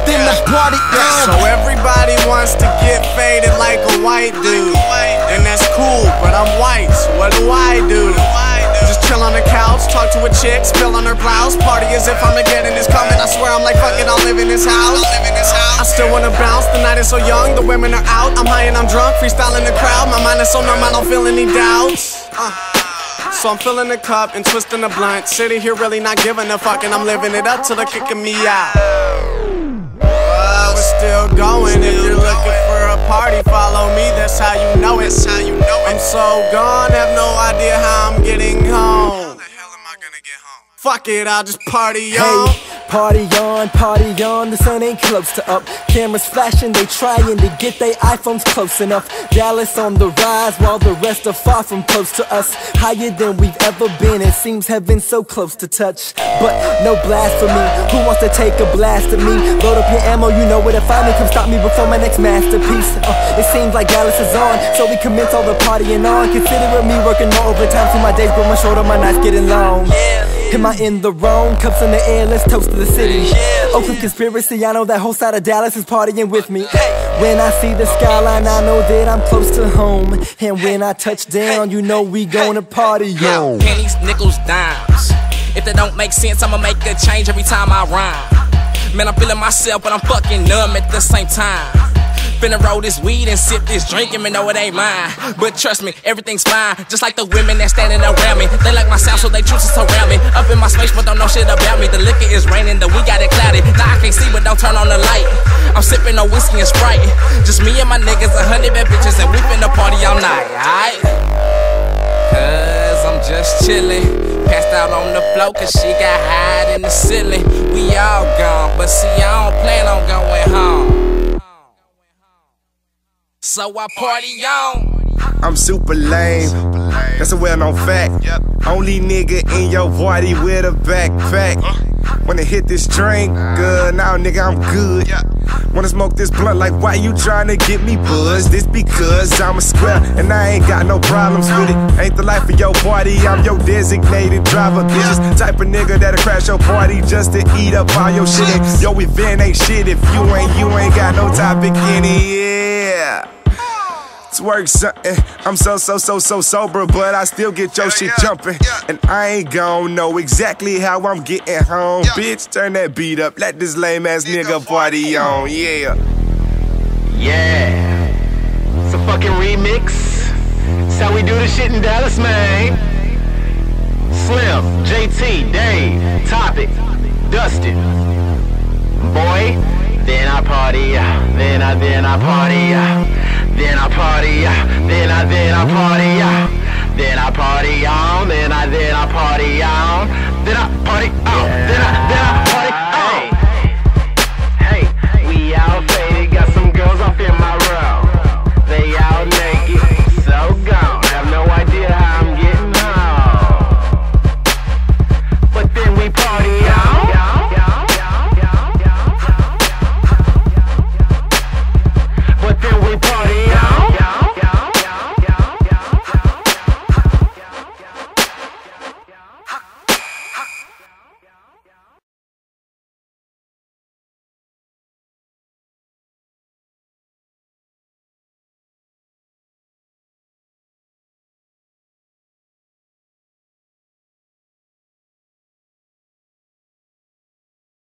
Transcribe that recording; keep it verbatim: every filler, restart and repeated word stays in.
then I party on. So everybody wants to get faded like a white dude, and that's cool, but I'm white, so what do I do? Just chill on the couch, talk to a chick, spill on her blouse, party as if Armageddon is coming. I swear I'm like, fuck it, I'll live in this house. I still wanna bounce, the night is so young, the women are out, I'm high and I'm drunk, freestyling the crowd. My mind is so numb, I don't feel any doubts. uh. So I'm filling the cup and twisting the blunt, sitting here really not giving a fuck, and I'm living it up till they're kicking me out. We're still going, if you're looking for a party, follow me, that's how you know it. I'm so gone, have no idea how I'm getting home. How the hell am I gonna get home? Fuck it, I'll just party on. Hey, party on, party on, the sun ain't close to up. Cameras flashing, they trying to get their iPhones close enough. Dallas on the rise while the rest are far from close to us. Higher than we've ever been, it seems heaven so close to touch. But no blasphemy, who wants to take a blast at me? Load up your ammo, you know where to find me, come stop me before my next masterpiece. uh, It seems like Dallas is on, so we commence all the partying on. Considering me working more overtime, see my days grow my shoulder, my nights getting long. Am I in the wrong? Cups in the air, let's toast to the city. Oakland conspiracy, I know that whole side of Dallas is partying with me. When I see the skyline, I know that I'm close to home. And when I touch down, you know we gonna party on. Pennies, nickels, dimes. If that don't make sense, I'ma make a change every time I rhyme. Man, I'm feeling myself, but I'm fucking numb at the same time. Finna roll this weed and sip this drink, and know it ain't mine. But trust me, everything's fine. Just like the women that standing around me. They like my sound, so they choose to surround me. Up in my space, but don't know shit about me. The liquor is raining, the we got it cloudy. Now I can't see, but don't turn on the light. I'm sipping no whiskey and Sprite. Just me and my niggas, a hundred bad bitches, and we finna party all night, alright? Cause I'm just chillin'. Passed out on the floor, cause she got high in the ceiling. We all gone, but see, I don't plan on going home. So I party on. I'm super lame, that's a well-known fact. Only nigga in your party with a backpack. Wanna hit this drink, good, now nigga I'm good. Wanna smoke this blunt, like why you tryna get me buzzed? This because I'm a square and I ain't got no problems with it. Ain't the life of your party, I'm your designated driver. Bitches, type of nigga that'll crash your party just to eat up all your shit. And your event ain't shit if you ain't, you ain't got no topic in it, yeah. Twerk something, I'm so, so, so, so sober, but I still get your shit jumping. And I ain't gon' know exactly how I'm getting home. Bitch, turn that beat up, let this lame ass nigga party on, yeah. Yeah, it's a fucking remix. It's how we do this shit in Dallas, man. Slim, J T, Dave, Topic, Dustin. Boy, then I party, then I, then I party. Then I party, then I, then I party, then I party on, then I, then I party on, then I party on, then I, then I